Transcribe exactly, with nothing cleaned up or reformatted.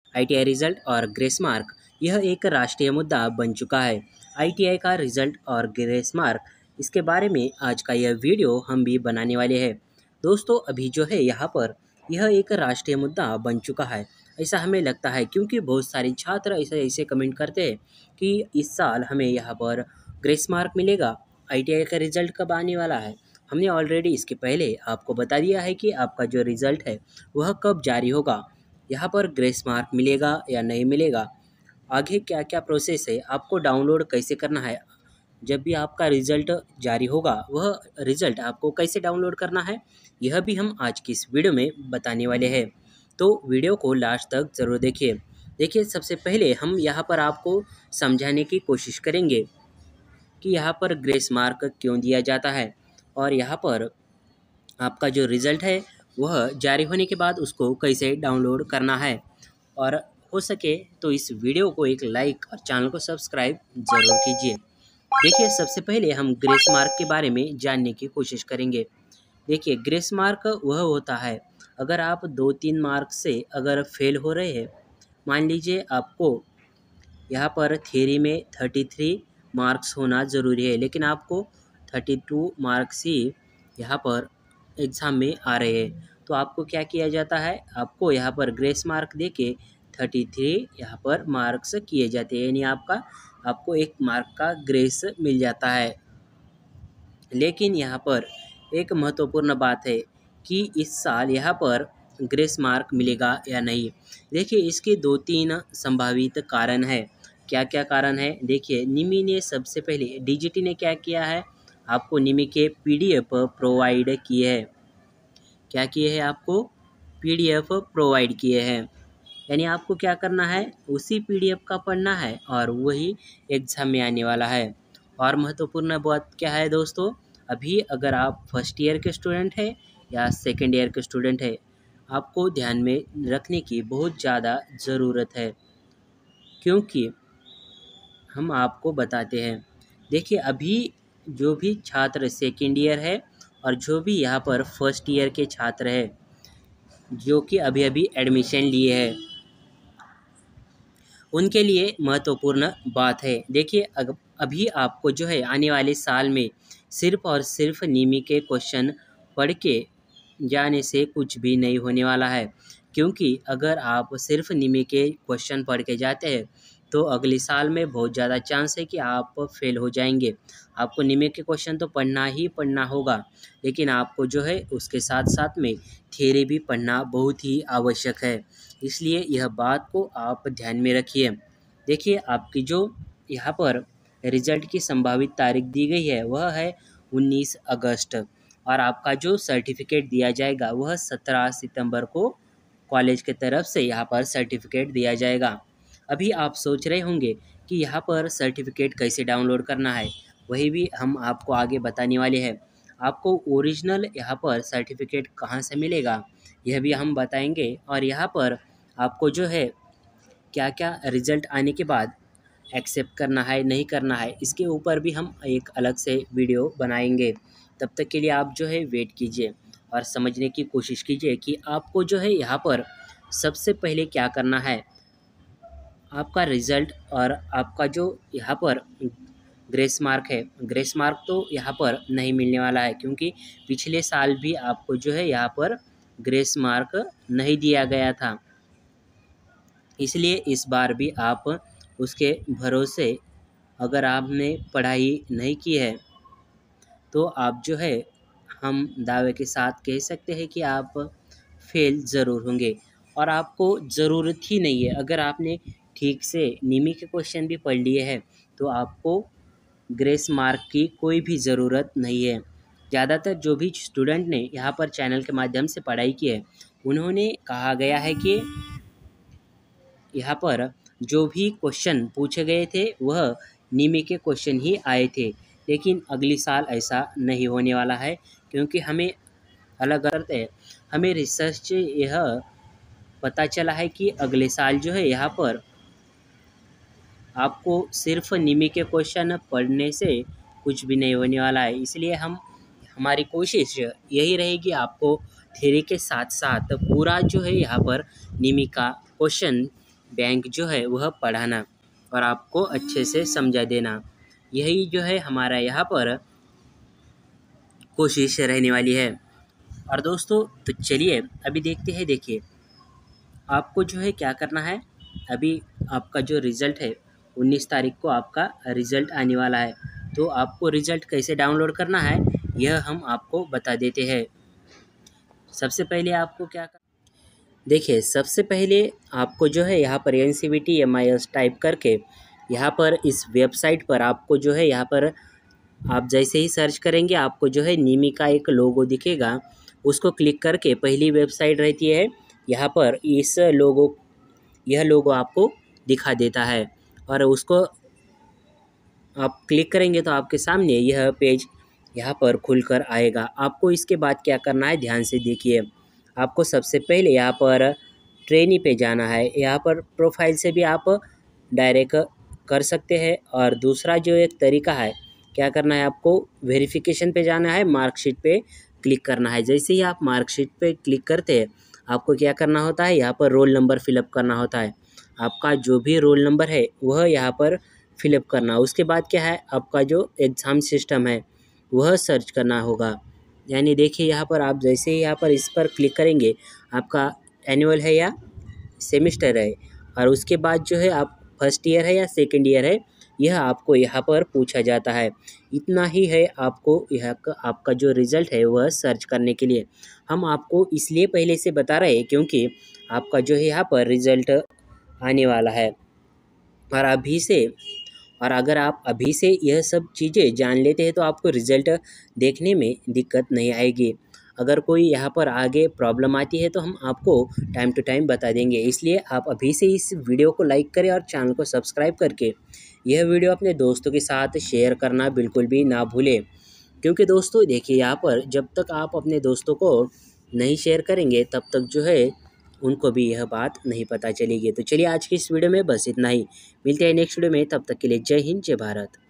ITI result और grace mark यह एक राष्ट्रीय मुद्दा बन चुका है। आईटीआई का रिजल्ट और ग्रेस मार्क, इसके बारे में आज का यह वीडियो हम भी बनाने वाले हैं। दोस्तों, अभी जो है यहाँ पर यह एक राष्ट्रीय मुद्दा बन चुका है, ऐसा हमें लगता है, क्योंकि बहुत सारे छात्र ऐसे ऐसे कमेंट करते हैं कि इस साल हमें यहाँ पर ग्रेस मार्क मिलेगा, आईटीआई का रिजल्ट कब आने वाला है। हमने ऑलरेडी इसके पहले आपको बता दिया है कि आपका जो रिज़ल्ट है वह कब जारी होगा, यहाँ पर ग्रेस मार्क मिलेगा या नहीं मिलेगा, आगे क्या क्या प्रोसेस है, आपको डाउनलोड कैसे करना है, जब भी आपका रिज़ल्ट जारी होगा वह रिज़ल्ट आपको कैसे डाउनलोड करना है, यह भी हम आज की इस वीडियो में बताने वाले हैं। तो वीडियो को लास्ट तक ज़रूर देखिए। देखिए, सबसे पहले हम यहाँ पर आपको समझाने की कोशिश करेंगे कि यहाँ पर ग्रेस मार्क क्यों दिया जाता है और यहाँ पर आपका जो रिज़ल्ट है वह जारी होने के बाद उसको कैसे डाउनलोड करना है। और हो सके तो इस वीडियो को एक लाइक और चैनल को सब्सक्राइब ज़रूर कीजिए। देखिए, सबसे पहले हम ग्रेस मार्क के बारे में जानने की कोशिश करेंगे। देखिए, ग्रेस मार्क वह होता है, अगर आप दो तीन मार्क से अगर फेल हो रहे हैं, मान लीजिए आपको यहाँ पर थ्योरी में तैंतीस मार्क्स होना ज़रूरी है, लेकिन आपको बत्तीस मार्क्स ही यहाँ पर एग्ज़ाम में आ रहे हैं, तो आपको क्या किया जाता है, आपको यहाँ पर ग्रेस मार्क देके तैंतीस यहाँ पर मार्क्स किए जाते हैं, यानी आपका आपको एक मार्क का ग्रेस मिल जाता है। लेकिन यहाँ पर एक महत्वपूर्ण बात है कि इस साल यहाँ पर ग्रेस मार्क मिलेगा या नहीं। देखिए, इसके दो तीन संभावित कारण है। क्या क्या कारण है? देखिए, निमी ने सबसे पहले डीजीटी ने क्या किया है, आपको निमी के पीडीएफ प्रोवाइड किए हैं। क्या किए हैं? आपको पीडीएफ प्रोवाइड किए हैं, यानी आपको क्या करना है, उसी पीडीएफ का पढ़ना है और वही एग्ज़ाम में आने वाला है। और महत्वपूर्ण बात क्या है दोस्तों, अभी अगर आप फर्स्ट ईयर के स्टूडेंट हैं या सेकेंड ईयर के स्टूडेंट हैं, आपको ध्यान में रखने की बहुत ज़्यादा ज़रूरत है, क्योंकि हम आपको बताते हैं। देखिए, अभी जो भी छात्र सेकेंड ईयर है और जो भी यहाँ पर फर्स्ट ईयर के छात्र हैं जो कि अभी अभी एडमिशन लिए हैं, उनके लिए महत्वपूर्ण बात है। देखिए, अग अभी आपको जो है आने वाले साल में सिर्फ़ और सिर्फ निमी के क्वेश्चन पढ़ के जाने से कुछ भी नहीं होने वाला है, क्योंकि अगर आप सिर्फ निमी के क्वेश्चन पढ़ के जाते हैं तो अगले साल में बहुत ज़्यादा चांस है कि आप फेल हो जाएंगे। आपको निमी के क्वेश्चन तो पढ़ना ही पढ़ना होगा, लेकिन आपको जो है उसके साथ साथ में थ्योरी भी पढ़ना बहुत ही आवश्यक है, इसलिए यह बात को आप ध्यान में रखिए। देखिए, आपकी जो यहाँ पर रिज़ल्ट की संभावित तारीख दी गई है वह है उन्नीस अगस्त, और आपका जो सर्टिफिकेट दिया जाएगा वह सत्रह सितंबर को कॉलेज के तरफ से यहाँ पर सर्टिफिकेट दिया जाएगा। अभी आप सोच रहे होंगे कि यहाँ पर सर्टिफिकेट कैसे डाउनलोड करना है, वही भी हम आपको आगे बताने वाले हैं। आपको ओरिजिनल यहाँ पर सर्टिफिकेट कहाँ से मिलेगा यह भी हम बताएंगे, और यहाँ पर आपको जो है क्या क्या रिज़ल्ट आने के बाद एक्सेप्ट करना है नहीं करना है, इसके ऊपर भी हम एक अलग से वीडियो बनाएंगे। तब तक के लिए आप जो है वेट कीजिए और समझने की कोशिश कीजिए कि आपको जो है यहाँ पर सबसे पहले क्या करना है। आपका रिज़ल्ट और आपका जो यहाँ पर ग्रेस मार्क है, ग्रेस मार्क तो यहाँ पर नहीं मिलने वाला है, क्योंकि पिछले साल भी आपको जो है यहाँ पर ग्रेस मार्क नहीं दिया गया था, इसलिए इस बार भी आप उसके भरोसे अगर आपने पढ़ाई नहीं की है तो आप जो है हम दावे के साथ कह सकते हैं कि आप फेल ज़रूर होंगे। और आपको ज़रूरत ही नहीं है, अगर आपने ठीक से निमी के क्वेश्चन भी पढ़ लिए हैं तो आपको ग्रेस मार्क की कोई भी ज़रूरत नहीं है। ज़्यादातर जो भी स्टूडेंट ने यहाँ पर चैनल के माध्यम से पढ़ाई की है, उन्होंने कहा गया है कि यहाँ पर जो भी क्वेश्चन पूछे गए थे वह निमी के क्वेश्चन ही आए थे, लेकिन अगली साल ऐसा नहीं होने वाला है, क्योंकि हमें अलग अलग है, हमें रिसर्च से यह पता चला है कि अगले साल जो है यहाँ पर आपको सिर्फ निमी के क्वेश्चन पढ़ने से कुछ भी नहीं होने वाला है। इसलिए हम हमारी कोशिश यही रहेगी आपको थ्योरी के साथ साथ पूरा जो है यहाँ पर निमी का क्वेश्चन बैंक जो है वह पढ़ाना और आपको अच्छे से समझा देना, यही जो है हमारा यहाँ पर कोशिश रहने वाली है। और दोस्तों तो चलिए अभी देखते हैं। देखिए आपको जो है क्या करना है, अभी आपका जो रिज़ल्ट है उन्नीस तारीख को आपका रिज़ल्ट आने वाला है, तो आपको रिज़ल्ट कैसे डाउनलोड करना है यह हम आपको बता देते हैं। सबसे पहले आपको क्या कर देखिए सबसे पहले आपको जो है यहाँ पर N C V T M I S type करके यहाँ पर इस वेबसाइट पर आपको जो है यहाँ पर आप जैसे ही सर्च करेंगे आपको जो है निमी का एक लोगो दिखेगा, उसको क्लिक करके पहली वेबसाइट रहती है यहाँ पर इस लोगो यह लोगो आपको दिखा देता है और उसको आप क्लिक करेंगे तो आपके सामने यह पेज यहाँ पर खुलकर आएगा। आपको इसके बाद क्या करना है ध्यान से देखिए। आपको सबसे पहले यहाँ पर ट्रेनी पे जाना है, यहाँ पर प्रोफाइल से भी आप डायरेक्ट कर सकते हैं। और दूसरा जो एक तरीका है क्या करना है, आपको वेरिफिकेशन पे जाना है, मार्कशीट पे क्लिक करना है। जैसे ही आप मार्कशीट पे क्लिक करते हैं आपको क्या करना होता है, यहाँ पर रोल नंबर फिलअप करना होता है। आपका जो भी रोल नंबर है वह यहाँ पर फिलअप करना। उसके बाद क्या है, आपका जो एग्ज़ाम सिस्टम है वह सर्च करना होगा। यानी देखिए यहाँ पर आप जैसे ही यहाँ पर इस पर क्लिक करेंगे आपका एनुअल है या सेमिस्टर है, और उसके बाद जो है आप फर्स्ट ईयर है या सेकंड ईयर है यह आपको यहाँ पर पूछा जाता है। इतना ही है आपको यह आपका जो रिज़ल्ट है वह सर्च करने के लिए। हम आपको इसलिए पहले से बता रहे हैं क्योंकि आपका जो है यहाँ पर रिज़ल्ट आने वाला है। और अभी से और अगर आप अभी से यह सब चीज़ें जान लेते हैं तो आपको रिज़ल्ट देखने में दिक्कत नहीं आएगी। अगर कोई यहाँ पर आगे प्रॉब्लम आती है तो हम आपको टाइम टू टाइम बता देंगे। इसलिए आप अभी से इस वीडियो को लाइक करें और चैनल को सब्सक्राइब करके यह वीडियो अपने दोस्तों के साथ शेयर करना बिल्कुल भी ना भूलें। क्योंकि दोस्तों देखिए यहाँ पर जब तक आप अपने दोस्तों को नहीं शेयर करेंगे तब तक जो है उनको भी यह बात नहीं पता चलेगी। तो चलिए आज की इस वीडियो में बस इतना ही, मिलते हैं नेक्स्ट वीडियो में, तब तक के लिए जय हिंद जय भारत।